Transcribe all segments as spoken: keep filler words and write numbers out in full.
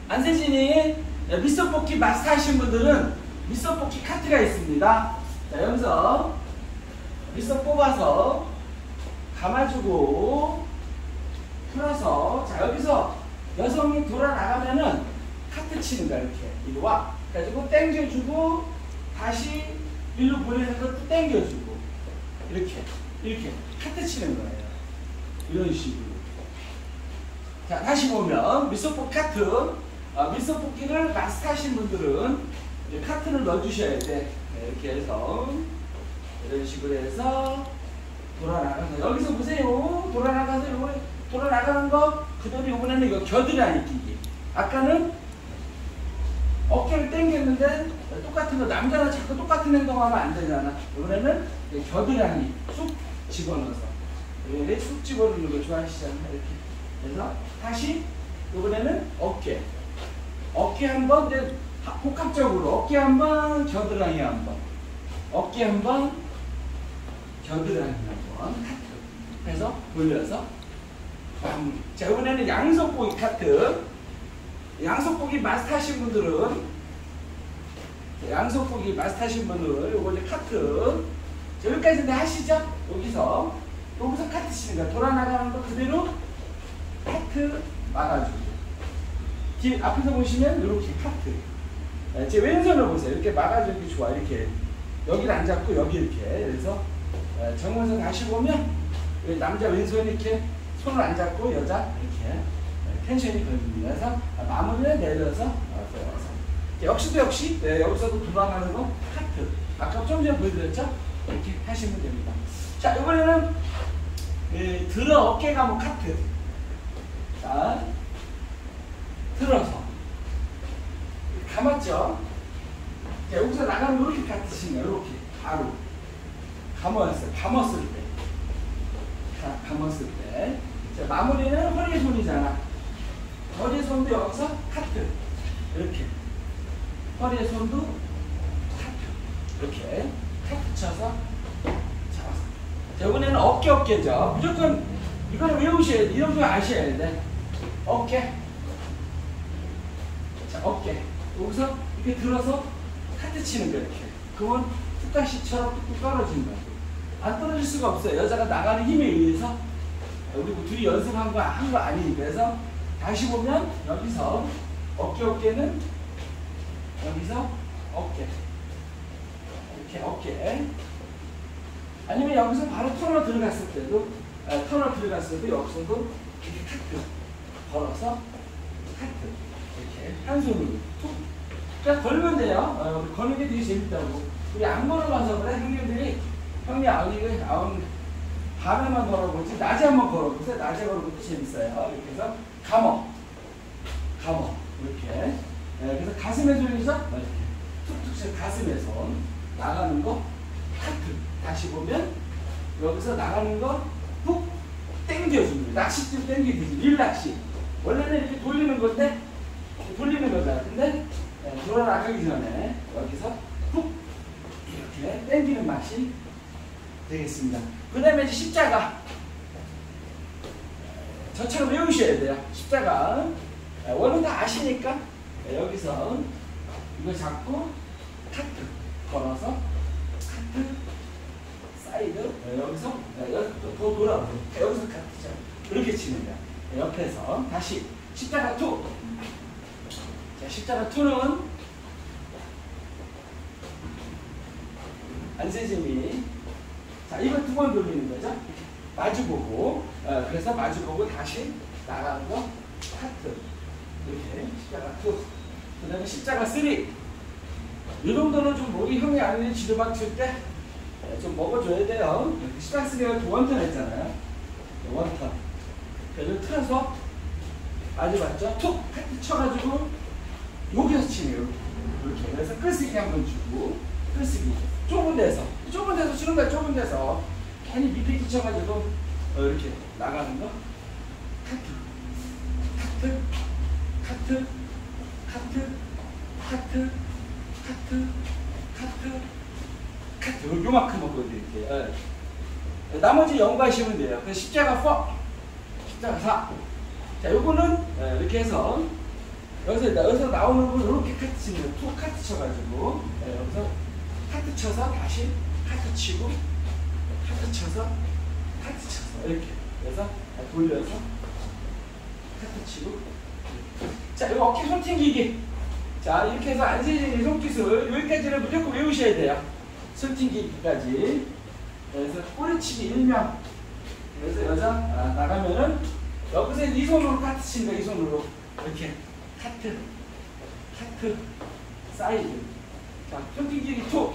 안세진이 밑선 뽑기 마스터 하신 분들은 밑선 뽑기 카트가 있습니다. 자, 여기서 밑선 뽑아서 감아주고 풀어서, 자, 여기서 여성이 돌아나가면은 카트 치는 거야. 이렇게 이리 와 그래가지고 당겨주고 다시 일로 보내서 또 당겨주고 이렇게 이렇게 카트 치는 거예요. 이런 식으로. 자, 다시 보면 밑선 뽑기 카트, 어, 밑선 뽑기를 마스터 하신 분들은 이제 카트를 넣어주셔야 돼. 네, 이렇게 해서 이런 식으로 해서 돌아나가서, 여기서 보세요. 돌아나가서 요거 돌아나가는 거 그대로, 이번에는 이거 겨드랑이 끼기. 아까는 어깨를 당겼는데 똑같은 거, 남자가 자꾸 똑같은 행동하면 안 되잖아. 이번에는 겨드랑이 쑥 집어넣어서, 이번에 쑥 집어넣는 거 좋아하시잖아. 이렇게 그래서 다시 이번에는 어깨 어깨 한번, 이제 복합적으로 어깨 한번, 겨드랑이 한번, 어깨 한번, 겨드랑이 한번 카트 해서 돌려서 마무리. 자, 이번에는 양손보기 카트. 양손보기 마스터 하신 분들은, 양손보기 마스터 하신 분들은 요거 이제 카트, 자, 여기까지 이제 하시죠. 여기서 여기서 카트 치는 거야. 돌아나가는 거 그대로 카트 막아주고, 뒤 앞에서 보시면 이렇게 카트. 네, 제 왼손을 보세요. 이렇게 막아주기 좋아. 이렇게 여기를 안 잡고 여기 이렇게. 그래서 네, 정면선 다시 보면 남자 왼손이 이렇게 손을 안 잡고 여자 이렇게 네, 텐션이 걸립니다. 그래서 마무리를 내려서 와서 역시도 역시 네, 여기서도 돌아가는 거 카트. 아까 좀 전에 보여드렸죠? 이렇게 하시면 됩니다. 자, 이번에는 네, 들어 어깨 감은 카트. 자, 들어서 감았죠? 자, 여기서 나가는 거 이렇게 카트 치는 거예요. 이렇게 바로 감았어요. 감았을 때, 자, 감았을 때. 자, 마무리는 허리에 손이잖아. 허리에 손도 여기서 카트. 이렇게 허리에 손도 카트. 이렇게 카트 쳐서 잡았어. 자, 이번에는 어깨 어깨죠. 무조건 이거는 외우셔야 돼. 이런 거 아셔야 돼. 어깨. 자, 어깨. 여기서 이렇게 들어서 카트 치는 거 이렇게. 그건 툭가시처럼 뚝뚝 떨어지는 거야. 안 떨어질 수가 없어요. 여자가 나가는 힘에 의해서. 우리 둘이 연습한 거 한 거 아니니. 그래서 다시 보면 여기서 어깨 어깨는 여기서 어깨. 이렇게 어깨. 아니면 여기서 바로 터널 들어갔을 때도, 아, 터널 들어갔을 때도 여기서도 이렇게 카트 걸어서 카트 이렇게 한 손으로 툭. 그냥 걸면 돼요. 어, 거는 게 되게 재밌다고. 우리 안 걸어봐서 그래. 형님들이 형님 아우니 아우 밤에만 걸어보지 낮에 한번 걸어보세요. 낮에 걸어보도 재밌어요. 이렇게 해서 감어 감어 이렇게. 네, 그래서 가슴에 손이죠. 이렇게 툭툭 쳐 가슴에 손 나가는 거 카트. 다시 보면 여기서 나가는 거 푹 당겨주는 거예요. 낚싯줄 당기듯이 릴낚시. 원래는 이렇게 돌리는 건데 돌리는 거잖아. 근데 네, 돌아나가기 전에 여기서 푹 이렇게 당기는 맛이 되겠습니다. 그 다음에 이제 십자가. 저처럼 외우셔야 돼요. 십자가. 원은 다 아시니까 여기서 이거 잡고 카트 걸어서 카트 사이드. 여기서 더 돌아오고 여기서 카트죠. 그렇게 치는 거야. 옆에서 다시 십자가 투. 자, 십자가 투는 안세진이, 자, 이거 두 번 돌리는 거죠. 마주보고, 어, 그래서 마주보고 다시 나가는 거 카트. 이렇게 십자가 투. 그 다음에 십자가 쓰리. 이 정도는 좀 목이 형이 아닌 지르막 칠 때 좀 먹어줘야 돼요. 십자가 쓰리가 원턴 했잖아요. 원턴. 그래서 틀어서 마주봤죠. 툭! 카트 쳐가지고 여기서 치네요. 이렇게. 그래서 끌쓰기 한번 주고, 끌쓰기. 좁은 데서. 좁은 데서 치는 거야, 좁은 데서. 괜히 밑에 끼쳐가지고, 어, 이렇게 나가는 거. 카트. 카트. 카트. 카트. 카트. 카트. 카트. 카트. 요만큼 먹고 이렇게. 예. 나머지 연구하시면 돼요. 그래서 십자가 사. 십자가 사. 자, 요거는, 예, 이렇게 해서, 여기서, 여기서 나오는 건 이렇게 카트 치는 거예요. 툭 카트 쳐가지고. 네, 여기서 카트 쳐서 다시 카트 치고, 카트 쳐서, 카트 쳐서. 이렇게. 그래서 돌려서 카트 치고. 자, 이거 어깨 손 튕기기. 자, 이렇게 해서 안세진의 손기술. 여기까지는 무조건 외우셔야 돼요. 손 튕기기까지. 그래서 꼬리치기 일명. 그래서 여자 아, 나가면은 여기서 이 손으로 카트 치는 거야. 이 손으로. 이렇게. 카트. 카트. 사이드. 자, 손 튕기기 투.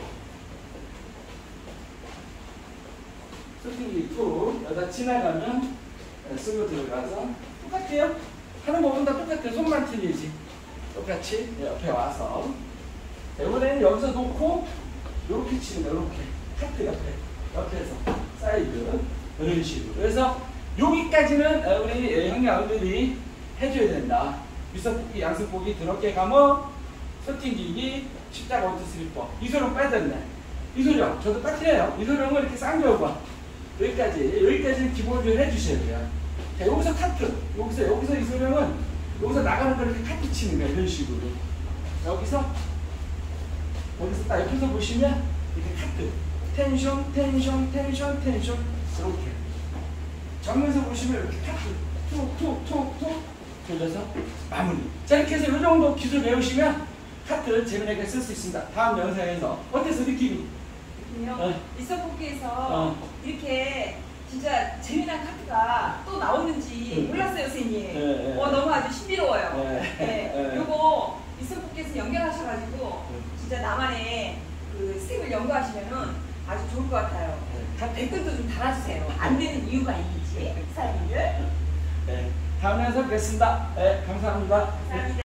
손 튕기기 투. 여자 지나가면 쓰고 들어가서 똑같아요. 하는 부분 다 똑같아요. 손만 틀리지. 똑같이 옆에 와서. 자, 이번에는 여기서 놓고 이렇게 치는 거야. 이렇게. 카트 옆에. 옆에서. 사이드. 이런 식으로. 그래서 여기까지는 우리 형님들이 해줘야 된다. 윗선보기, 양선보기, 드럽게 감어, 손튕기기, 십자가 원투 스리퍼. 이소룡 빠졌네. 이소룡, 저도 빠뜨려요. 이소룡을 이렇게 쌍겨봐. 여기까지, 여기까지는 기본적으로 해주셔야 돼요. 자, 여기서 카트. 여기서, 여기서 이소룡은 여기서 나가는 걸 이렇게 카트 치는 거예요. 이런 식으로. 여기서, 여기서 딱 옆에서 보시면 이렇게 카트. 텐션, 텐션, 텐션, 텐션. 이렇게. 정면에서 보시면 이렇게 카트. 툭, 툭, 툭, 툭. 돌려서 마무리. 자, 이렇게 해서 이 정도 기술 배우시면 카트 재미나게 쓸 수 있습니다. 다음 영상에서. 어땠어, 느낌이? 느낌이요? 어. 윗선보기에서 어. 이렇게 진짜 재미난 카트가 또 나오는지 응. 몰랐어요, 선생님. 네, 네, 어, 너무 아주 신비로워요. 네. 네. 네. 요거 윗선보기에서 연결하셔가지고 네. 진짜 나만의 그 스텝을 연구하시면은 아주 좋을 것 같아요. 네. 다 댓글도 좀 달아주세요. 안 되는 이유가 있는지, 사연을. 네. 다음 영상 뵙겠습니다. 네, 감사합니다. 감사합니다.